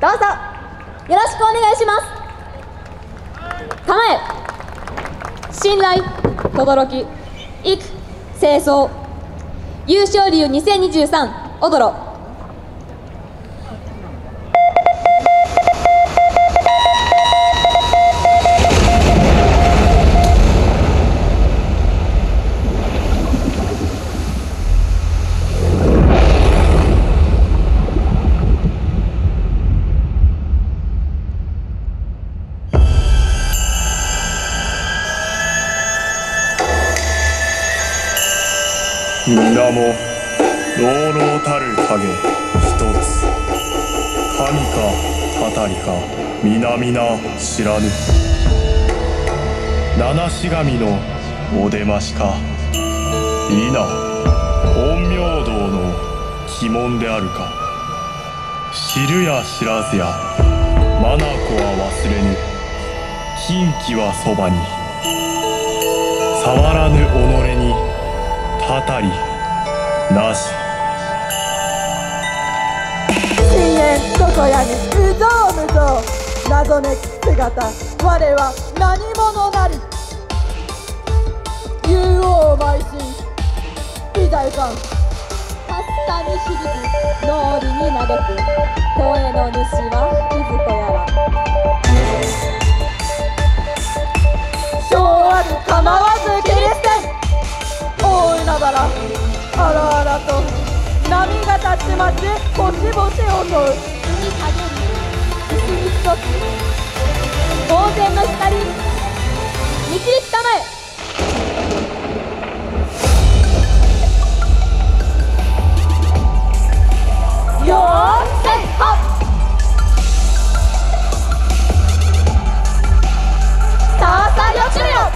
どうぞよろしくお願いします。構え、信頼、轟、育、清掃、優勝竜2023おどろ。 皆も朗々たる影一つ、神かたたりか皆々知らぬ。七し神のお出ましか否、陰陽道の鬼門であるか。知るや知らずや眼は忘れぬ、禁忌はそばに。触らぬ己にたたりなし。 深淵どこやにうぞうむぞう、謎めく姿我は何者なり。竜王邁進いざゆかん、 かすかに響く脳裏に嘆く声の主はいずこやら。 小ある構わず切り捨て、大海原あらあらと波がたちまち星々を襲う。 海陰に進み一つ当然の光、導きたまえ。 よーしせいはっ、さあさあよしゅうよ。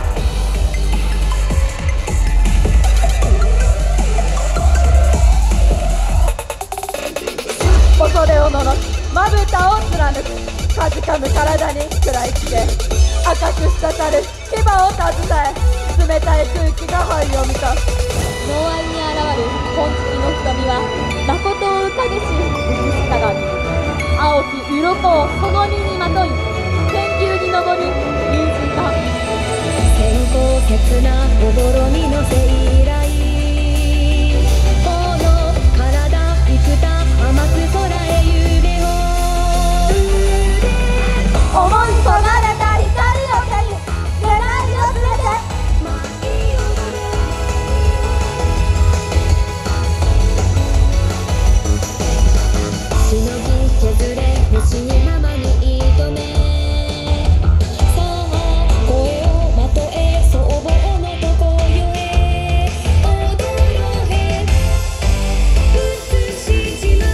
恐れおののくまぶたを貫く、かじかむ体に食らいつけ、赤く滴る牙を携え、冷たい空気が肺を満たす。 脳愛に現る金色の瞳は誠をうかげし美しさがみ、青き鱗をその身にまとい、天球に昇る友人だ。 先行切な驚みの生来、この体幾多甘く空へ夢を思い焦がれた光を手に願いを連れて舞い踊れ。しのぎ削れ欲しいままに射止め、さあ声をまとえ僧帽のとこよへ踊ろへ美しい島。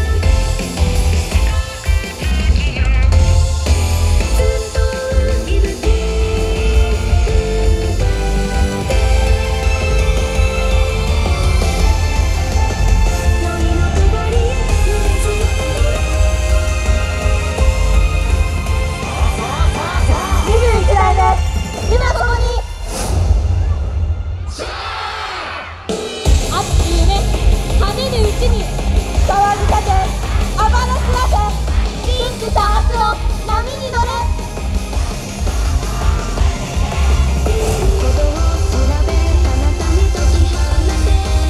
ずっといるき夜のくぼりへ 21代目今ここに。 熱き夢跳ねるうちに騒ぎ立て暴れすらせ、信じた明日の波に乗れ。 鼓動を調べ彼方に解き放て、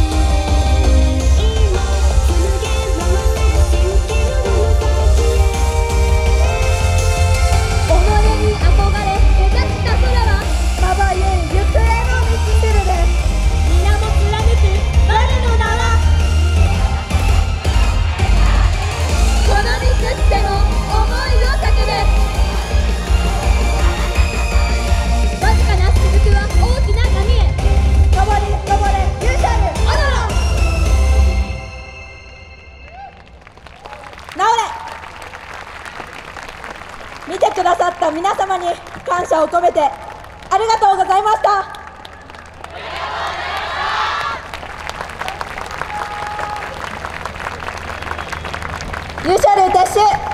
今紡げ回せ蜃気楼の先へ。 己に憧れ目指した空はまばゆい行方の道しるべ、 皆も貫く我の名は。この道しての思いを叫べ。わずかな雫は大きな波へ。 登り登れ勇者るあらら治れ。見てくださった皆様に感謝を込めてありがとうございました。勇者る撤収。